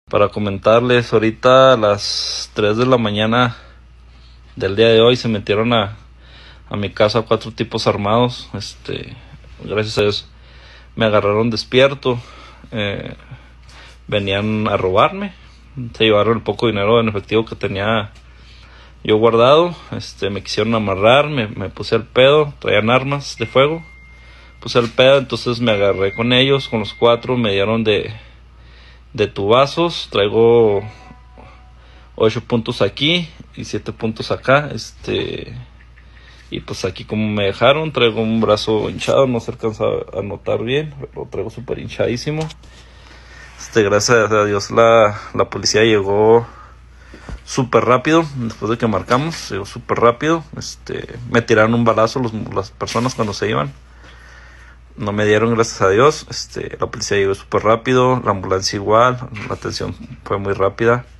Para comentarles, ahorita a las 3 de la mañana del día de hoy se metieron a mi casa 4 tipos armados. Gracias a Dios me agarraron despierto. Venían a robarme. Se llevaron el poco dinero en efectivo que tenía yo guardado. Me quisieron amarrar, me puse al pedo, traían armas de fuego. Puse al pedo, entonces me agarré con ellos, con los 4, me dieron de tubazos. Traigo 8 puntos aquí y 7 puntos acá. Y pues aquí como me dejaron, traigo un brazo hinchado, no se alcanza a notar bien, lo traigo súper hinchadísimo. Gracias a Dios la policía llegó súper rápido, después de que marcamos, llegó súper rápido. Me tiraron un balazo las personas cuando se iban. No me dieron, gracias a Dios. La policía llegó súper rápido, la ambulancia igual, la atención fue muy rápida.